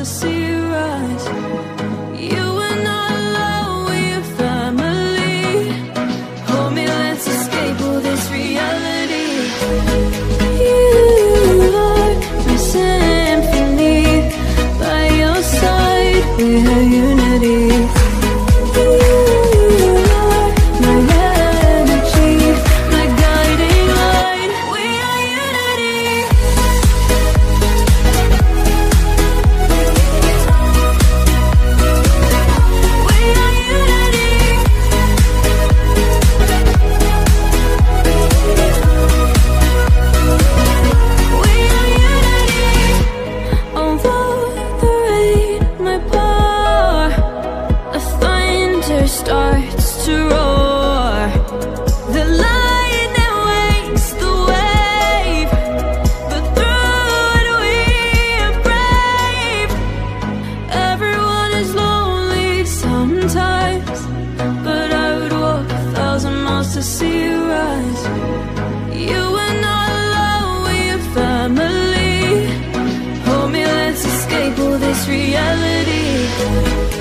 to see you rise. You were not alone, we're family. Hold me, let's escape all this reality. You are my symphony. By your side, we have unity. Starts to roar, the light that wakes the wave, but through it we are brave. Everyone is lonely sometimes, but I would walk 1,000 miles to see you rise. You are not alone, we're family. Hold me, let's escape all this reality.